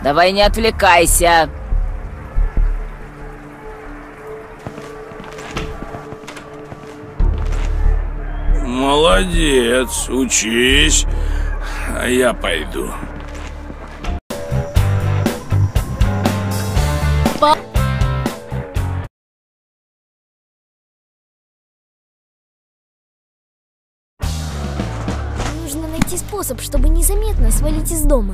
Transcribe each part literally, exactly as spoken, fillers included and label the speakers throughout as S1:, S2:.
S1: Давай не отвлекайся.
S2: Молодец, учись, а я пойду.
S3: Па- Нужно найти способ, чтобы незаметно свалить из дома.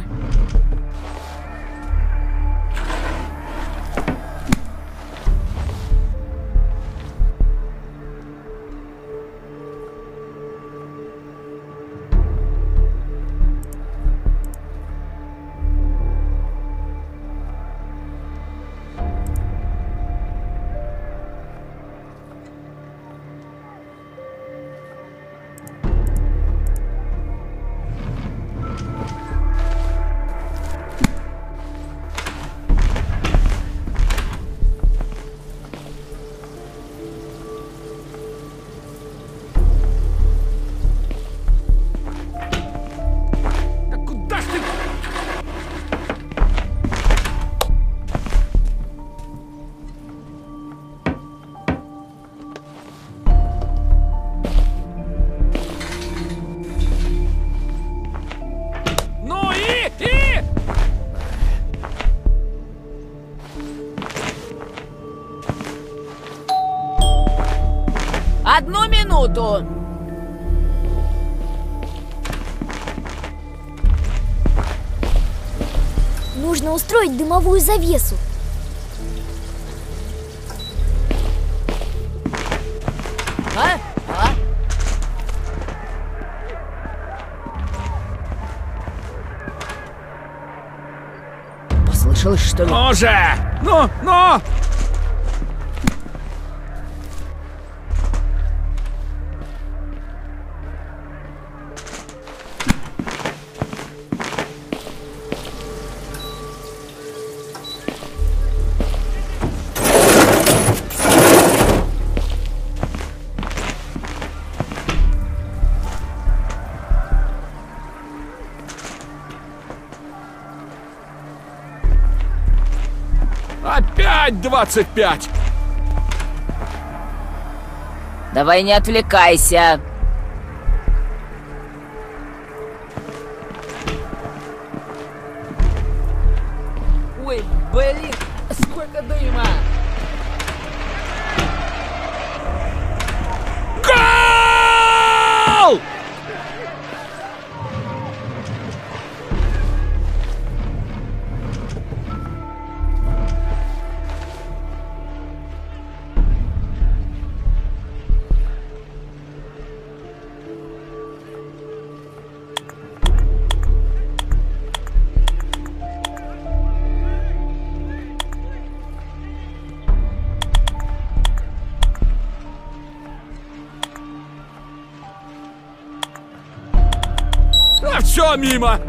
S1: Одну минуту.
S3: Нужно устроить дымовую завесу.
S1: А? А? Послышалось, что ли?
S2: Ну же! Ну, ну! Опять двадцать пять!
S1: Давай не отвлекайся. Ой, блин, сколько дыма!
S2: Гол! А все мимо!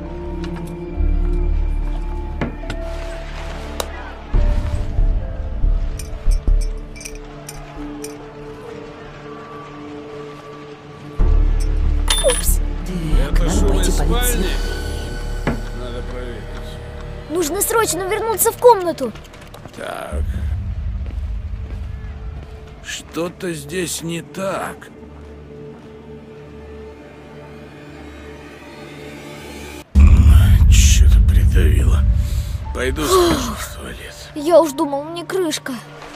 S3: Упс.
S1: Так, надо пойти полиции.
S2: Надо проверить.
S3: Нужно срочно вернуться в комнату.
S2: Так. Что-то здесь не так. Что-то придавило. Пойду схожу в туалет.
S3: Я уж думал, мне крышка.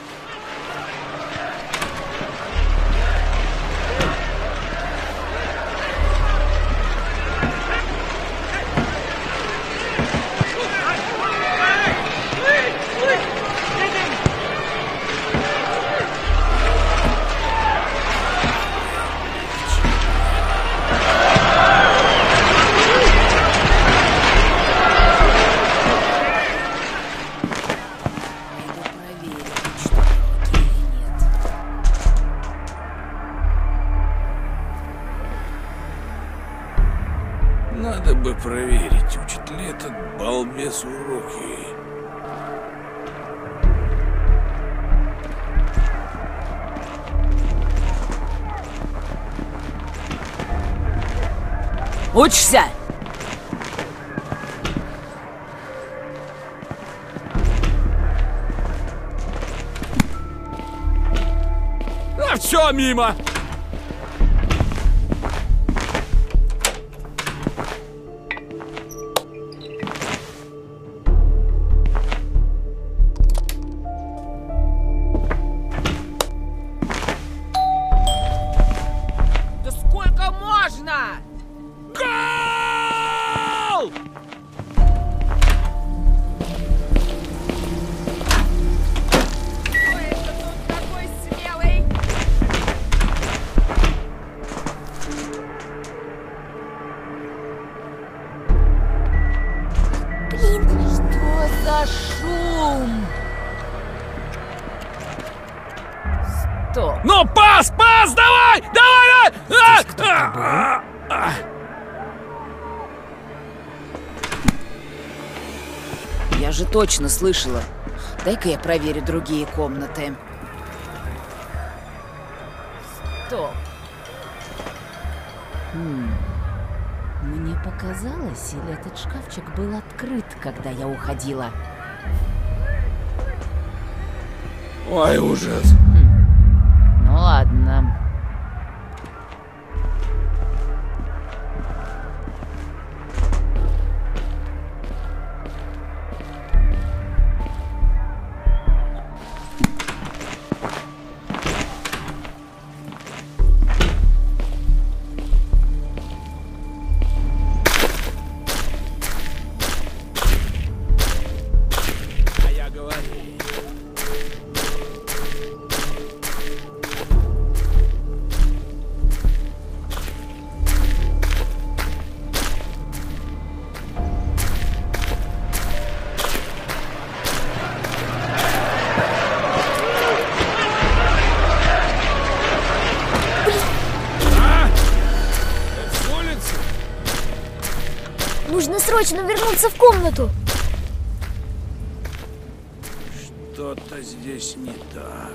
S2: Надо бы проверить, учит ли этот балбес уроки.
S1: Учишься?
S2: Все мимо!
S1: Да сколько можно?
S2: Гол!
S1: Кто это тут такой смелый?
S3: Блин,
S1: Что за шум? Стоп.
S2: Ну, пас, пас, давай! Давай! давай! А, а, а.
S1: Я же точно слышала. Дай-ка я проверю другие комнаты. Стоп. Хм. Мне показалось, или этот шкафчик был открыт, когда я уходила?
S2: Ой, ужас.
S1: Ну ладно.
S2: А я говорю. А? Это с улицы?
S3: нужно срочно вернуться в комнату.
S2: Что-то здесь не так.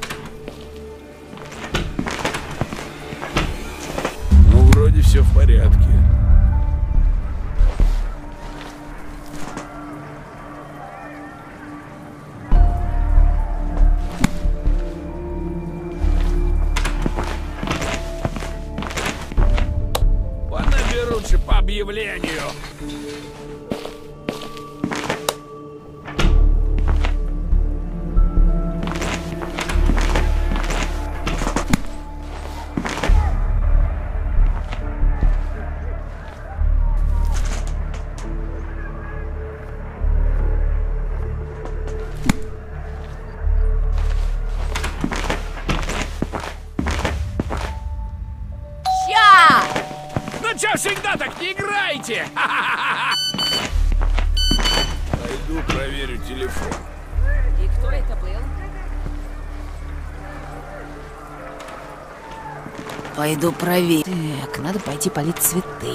S2: Ну, вроде все в порядке. Понаберут же по объявлению.
S1: Ща!
S2: Ну чё всегда так не играете? Пойду проверю телефон.
S1: И кто это был? Пойду проверю. Так, надо пойти полить цветы.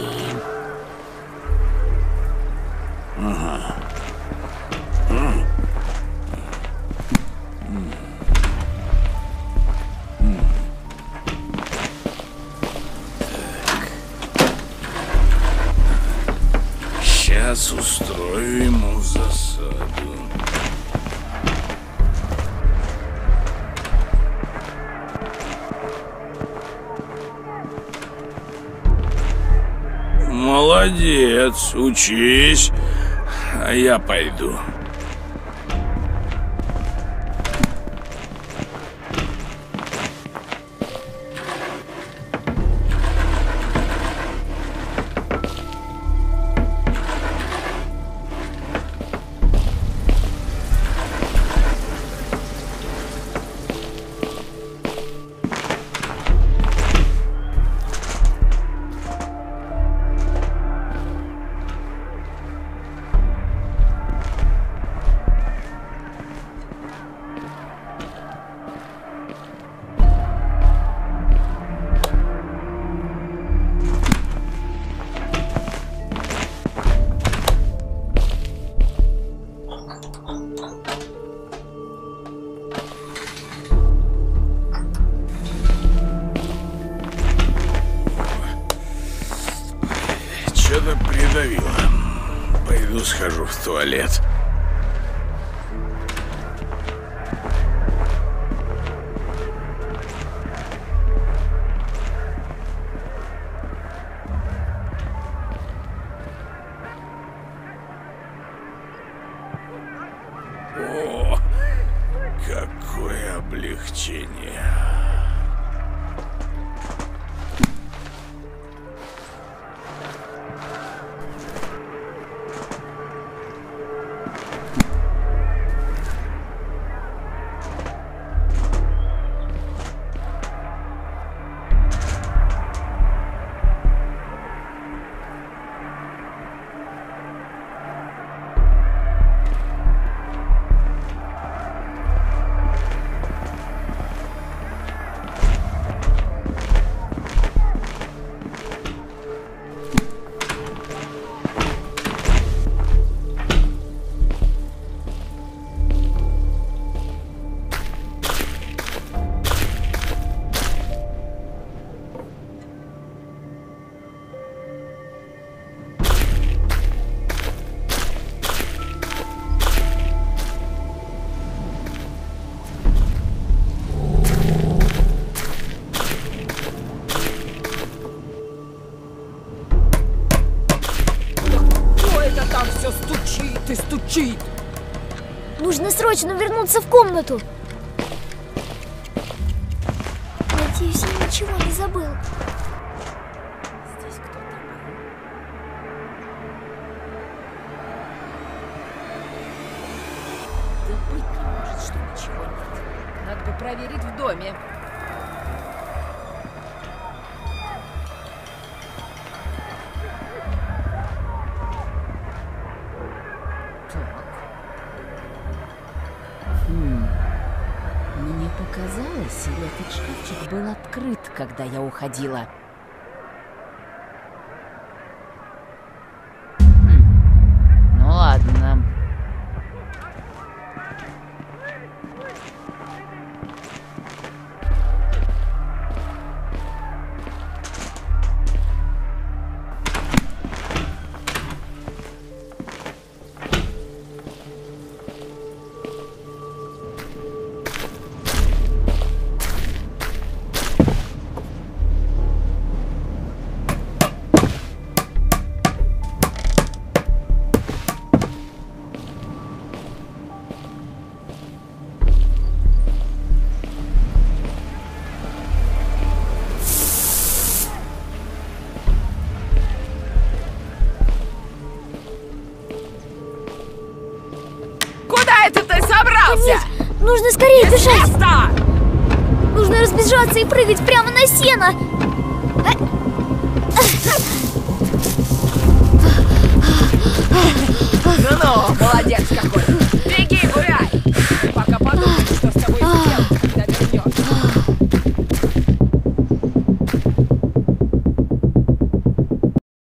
S2: Сейчас устрою ему засаду. Молодец, учись, а я пойду. Что-то придавило. Пойду схожу в туалет. облегчение.
S1: Стучит и стучит.
S3: Нужно срочно вернуться в комнату. Надеюсь, я ничего не забыл.
S1: Здесь кто-то был. Да быть не может, что ничего нет. Надо бы проверить в доме. Мне показалось, или этот шкафчик был открыт, когда я уходила. Хм. Ну ладно.
S3: Нужно скорее бежать! Нужно разбежаться и прыгать прямо на сено!